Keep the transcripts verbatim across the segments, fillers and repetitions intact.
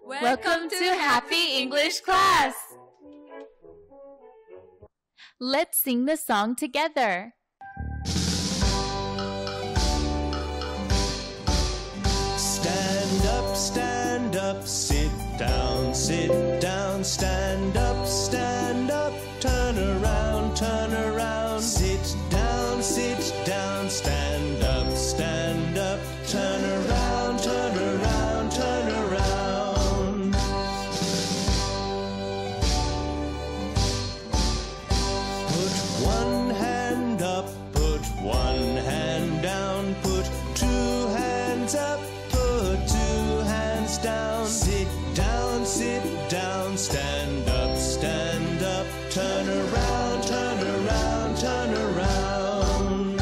Welcome to Happy English Class! Let's sing the song together. Stand up, stand up, sit down, sit down, stand up, stand up, turn around, turn around, sit down, sit down, stand up, stand up, turn around, turn around, turn around. Put one hand up, put one hand down, put two hands up, put two hands down, sit down, sit down, stand up, stand up, turn around, turn around, turn around.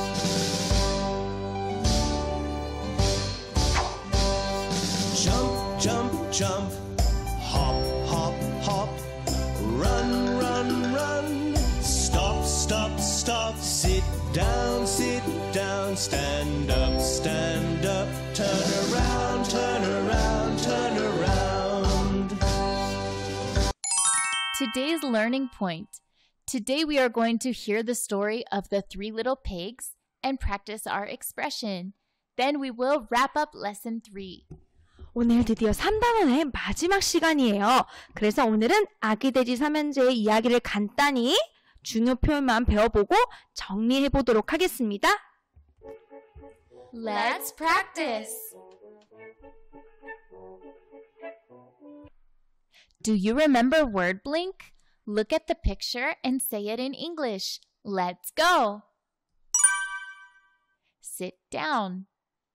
Jump, jump, jump, hop, hop, hop, run, run, run, stop, stop, stop, sit down, sit down, stand up, stand up, turn around, turn around, turn around. Today's learning point. Today we are going to hear the story of the three little pigs and practice our expression. Then we will wrap up lesson three. 오늘 드디어 삼 단원의 마지막 시간이에요. 그래서 오늘은 아기 돼지 삼형제의 이야기를 간단히 중요 표현만 배워보고 정리해 보도록 하겠습니다. Let's practice! Do you remember word blink? Look at the picture and say it in English. Let's go! Sit down.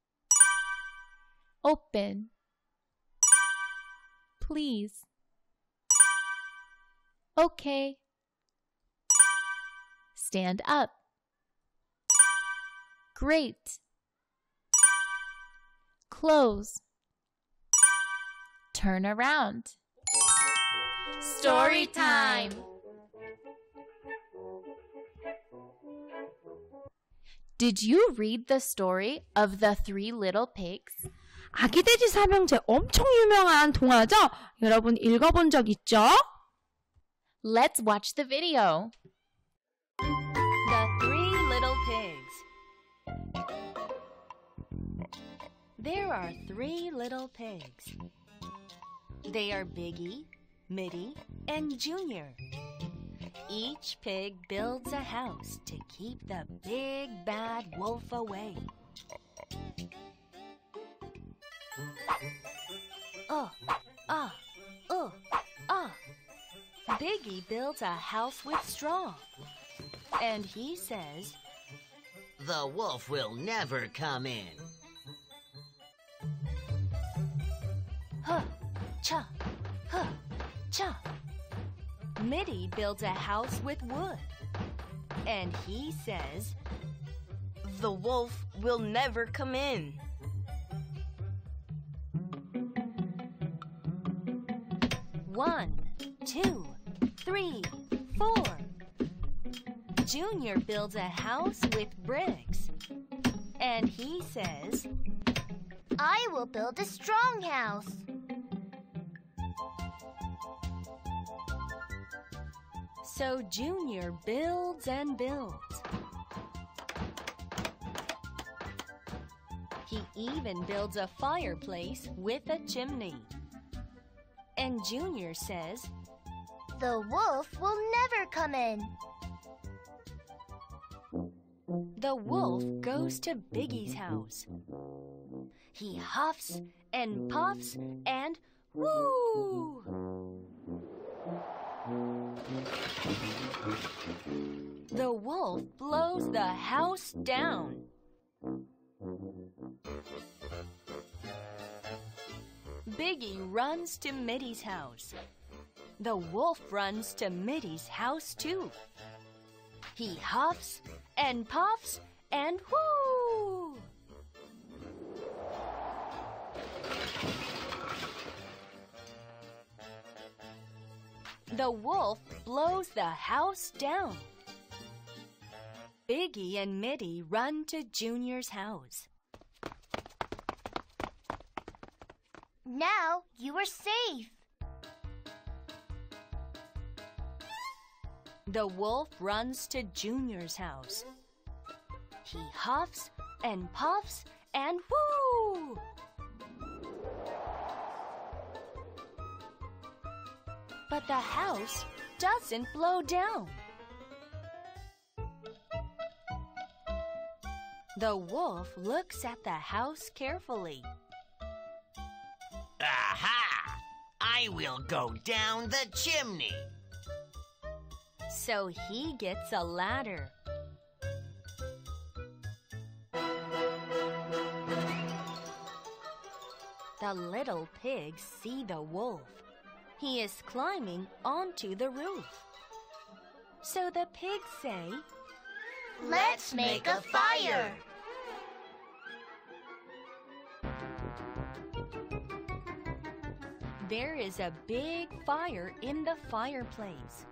Open. Please. Okay. Stand up. Great. Close. Turn around. Story time! Did you read the story of the three little pigs? 아기 돼지 삼형제 엄청 유명한 동화죠? 여러분 읽어본 적 있죠? Let's watch the video. The Three Little Pigs. There are three little pigs. They are Biggie, Mitty, and Junior. Each pig builds a house to keep the big bad wolf away. Oh, ah, oh, ah. Biggie builds a house with straw. And he says, "The wolf will never come in." Huh, cha, huh, cha. Mitty builds a house with wood. And he says, "The wolf will never come in." One, two, three, four. Junior builds a house with bricks. And he says, "I will build a strong house." So Junior builds and builds. He even builds a fireplace with a chimney. And Junior says, "The wolf will never come in." The wolf goes to Biggie's house. He huffs and puffs and whoo! The wolf blows the house down. Biggie runs to Mitty's house. The wolf runs to Mitty's house too. He huffs and puffs and whoo! The wolf blows the house down. Biggie and Mitty run to Junior's house. Now you are safe. The wolf runs to Junior's house. He huffs and puffs and whoo! But the house doesn't blow down. The wolf looks at the house carefully. Aha! I will go down the chimney. So he gets a ladder. The little pigs see the wolf. He is climbing onto the roof. So the pigs say, Let's make a fire. There is a big fire in the fireplace.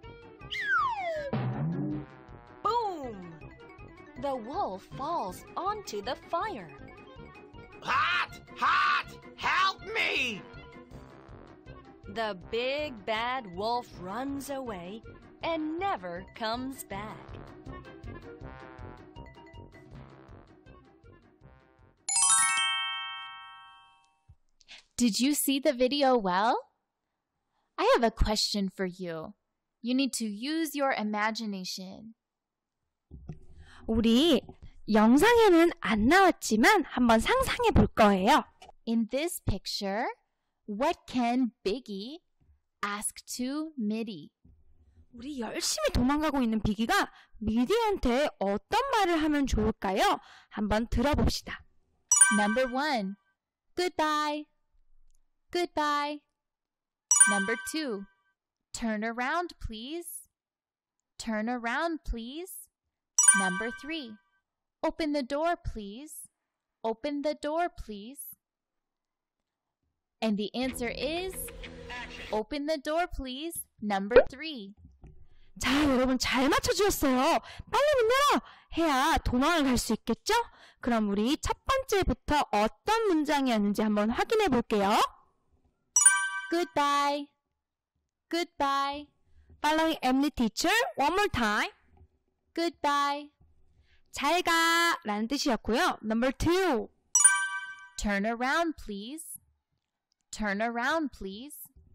Boom! The wolf falls onto the fire. Hot! Hot! Help me! The big bad wolf runs away and never comes back. Did you see the video well? I have a question for you. You need to use your imagination. 우리 영상에는 안 나왔지만 한번 상상해 볼 거예요. In this picture, what can Biggie ask to Mitty? 우리 열심히 도망가고 있는 비기가 미디한테 어떤 말을 하면 좋을까요? 한번 들어봅시다. Number one, goodbye. Goodbye. Number two, turn around, please. Turn around, please. Number three, open the door, please. Open the door, please. And the answer is, open the door, please. Number three. 자, 여러분 잘 맞춰주셨어요. 빨리 문 열어! 해야 도망을 갈 수 있겠죠? 그럼 우리 첫 번째부터 어떤 문장이었는지 한번 확인해 볼게요. Goodbye. Goodbye. Following Emily teacher one more time. Goodbye. 잘 가! 라는 뜻이었고요. Number two. Turn around, please. Turn around, please.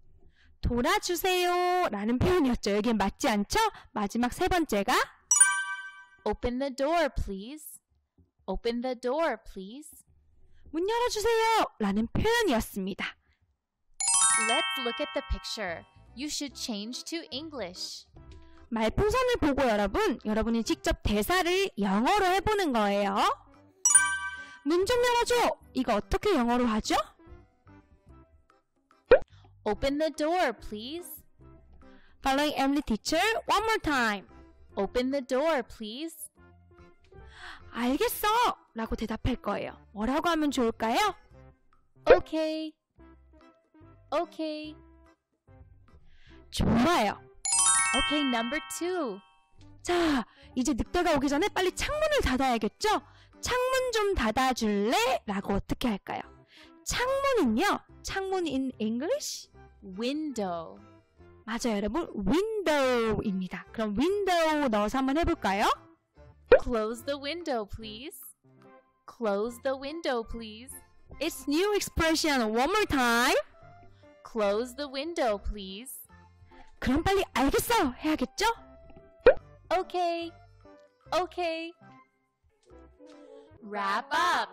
돌아주세요! 라는 표현이었죠. 여기엔 맞지 않죠? 마지막 세 번째가 Open the door, please. Open the door, please. 문 열어주세요! 라는 표현이었습니다. Let's look at the picture. You should change to English. 말풍선을 보고 여러분, 여러분이 직접 대사를 영어로 해보는 거예요. 문 좀 열어줘! 이거 어떻게 영어로 하죠? Open the door, please. Following Emily teacher one more time. Open the door, please. 알겠어! 라고 대답할 거예요. 뭐라고 하면 좋을까요? Okay. Okay. 좋아요. Okay, number two. 자, 이제 늑대가 오기 전에 빨리 창문을 닫아야겠죠? 창문 좀 닫아줄래? 라고 어떻게 할까요? 창문은요, 창문 in English? Window. 맞아요, 여러분. window입니다. 그럼 window 넣어서 한번 해볼까요? Close the window, please. Close the window, please. It's new expression one more time. Close the window, please. 그럼 빨리 알겠어 해야겠죠? Okay. Okay. Wrap up.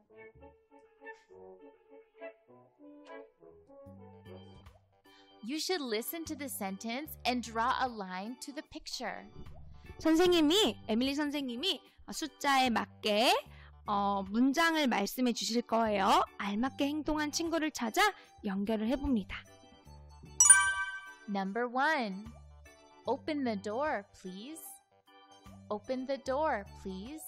You should listen to the sentence and draw a line to the picture. 선생님이, 에밀리 선생님이 숫자에 맞게 어, 문장을 말씀해 주실 거예요. 알맞게 행동한 친구를 찾아 연결을 해봅니다. Number one. Open the door, please. Open the door, please.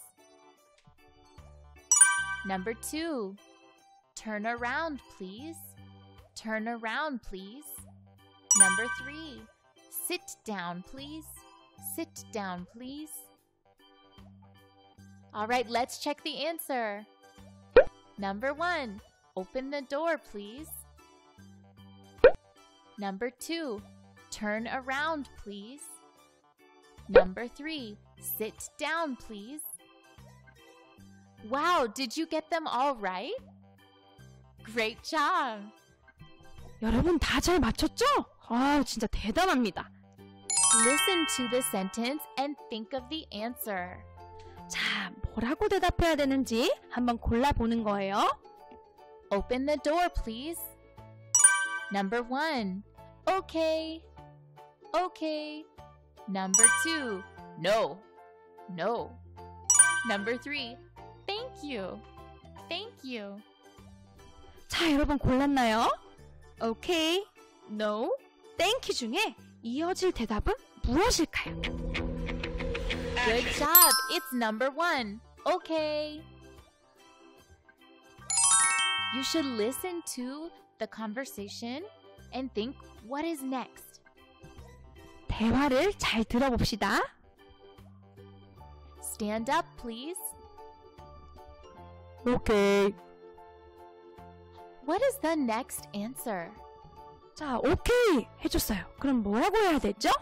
Number two. Turn around, please. Turn around, please. Number three. Sit down, please. Sit down, please. All right, let's check the answer. Number one. Open the door, please. Number two, turn around, please. Number three, sit down, please. Wow, did you get them all right? Great job! 여러분 다 잘 맞췄죠? 아, 진짜 대단합니다. Listen to the sentence and think of the answer. 자, 뭐라고 대답해야 되는지 한번 골라보는 거예요. Open the door, please. Number one, okay, okay. Number two, no, no. Number three, thank you, thank you. 자, 여러분 골랐나요? Okay, no, thank you 중에 이어질 대답은 무엇일까요? Good job, it's number one, okay. You should listen to the conversation and think what is next. 대화를 잘 들어봅시다. Stand up, please. Okay. What is the next answer? 자, 오케이 해줬어요. 그럼 뭐라고 해야 되죠?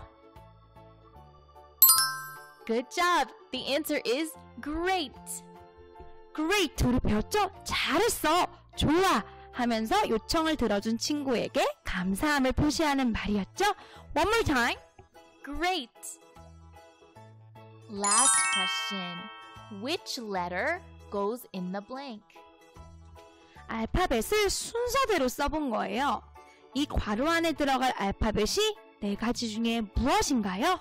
Good job. The answer is great. Great! 우리 배웠죠? 잘했어! 좋아! 하면서 요청을 들어준 친구에게 감사함을 표시하는 말이었죠? One more time. Great. Last question. Which letter goes in the blank? 알파벳을 순서대로 써본 거예요. 이 괄호 안에 들어갈 알파벳이 네 가지 중에 무엇인가요?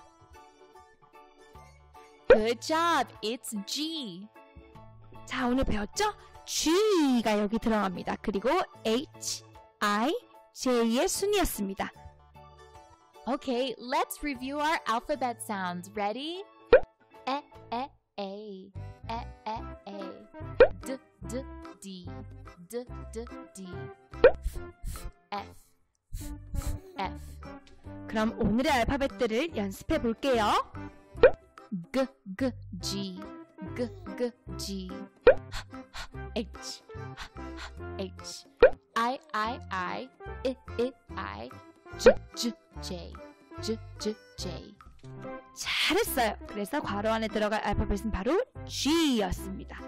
Good job. It's G. 자, 오늘 배웠죠? G가 여기 들어갑니다. 그리고 H, I, J의 순이었습니다. Okay, let's review our alphabet sounds. Ready? E, E, A. E, E, A. D, D, D. D, D, D. F, F, F. F, F, F. 그럼 오늘의 알파벳들을 연습해 볼게요. G, G, G. G, G, G. H, H. I, I, I. I, I, I. J, J, J. J, J, J. 잘했어요. 그래서 괄호 안에 들어갈 알파벳은 바로 G였습니다.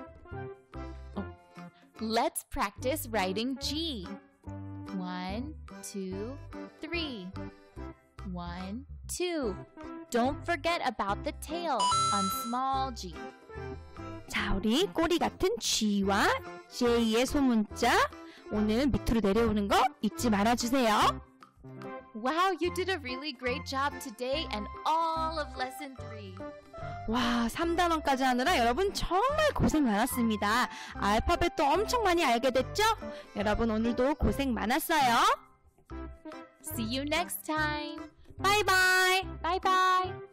Let's practice writing G. One, two, three. One, two. Don't forget about the tail on small g. 자, 우리 꼬리 같은 G와 J의 소문자 오늘 밑으로 내려오는 거 잊지 말아주세요. Wow, you did a really great job today and all of lesson three. 와, 삼 단원까지 하느라 여러분 정말 고생 많았습니다. 알파벳도 엄청 많이 알게 됐죠? 여러분 오늘도 고생 많았어요. See you next time. 바이바이. Bye bye.